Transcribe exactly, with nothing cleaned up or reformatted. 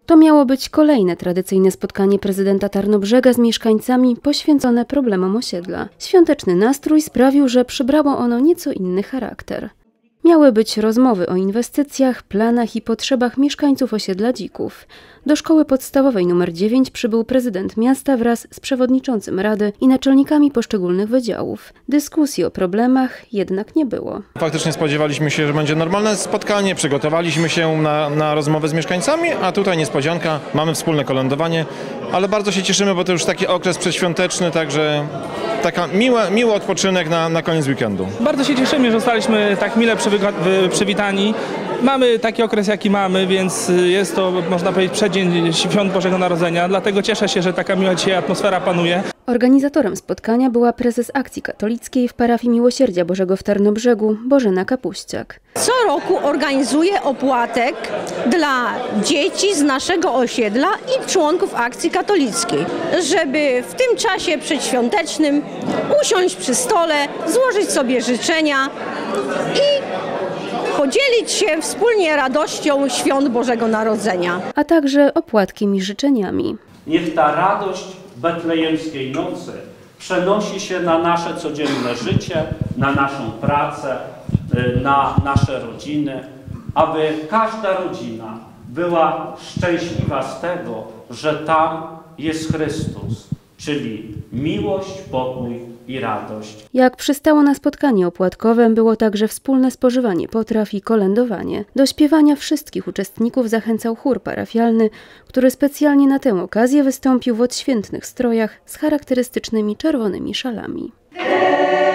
To miało być kolejne tradycyjne spotkanie prezydenta Tarnobrzega z mieszkańcami poświęcone problemom osiedla. Świąteczny nastrój sprawił, że przybrało ono nieco inny charakter. Miały być rozmowy o inwestycjach, planach i potrzebach mieszkańców osiedla Dzików. Do szkoły podstawowej numer dziewięć przybył prezydent miasta wraz z przewodniczącym rady i naczelnikami poszczególnych wydziałów. Dyskusji o problemach jednak nie było. Faktycznie spodziewaliśmy się, że będzie normalne spotkanie, przygotowaliśmy się na, na rozmowę z mieszkańcami, a tutaj niespodzianka, mamy wspólne kolędowanie, ale bardzo się cieszymy, bo to już taki okres przedświąteczny, także taka miła, miły odpoczynek na, na koniec weekendu. Bardzo się cieszymy, że zostaliśmy tak mile przywitani. Mamy taki okres, jaki mamy, więc jest to, można powiedzieć, przeddzień świąt Bożego Narodzenia, dlatego cieszę się, że taka miła dzisiaj atmosfera panuje. Organizatorem spotkania była prezes Akcji Katolickiej w parafii Miłosierdzia Bożego w Tarnobrzegu, Bożena Kapuściak. Co roku organizuję opłatek dla dzieci z naszego osiedla i członków Akcji Katolickiej, żeby w tym czasie przedświątecznym usiąść przy stole, złożyć sobie życzenia i podzielić się wspólnie radością świąt Bożego Narodzenia. A także opłatkiem i życzeniami. Niech ta radość betlejemskiej nocy przenosi się na nasze codzienne życie, na naszą pracę, na nasze rodziny, aby każda rodzina była szczęśliwa z tego, że tam jest Chrystus, czyli miłość, pokój i radość. Jak przystało na spotkanie opłatkowe, było także wspólne spożywanie potraw i kolędowanie. Do śpiewania wszystkich uczestników zachęcał chór parafialny, który specjalnie na tę okazję wystąpił w odświętnych strojach z charakterystycznymi czerwonymi szalami.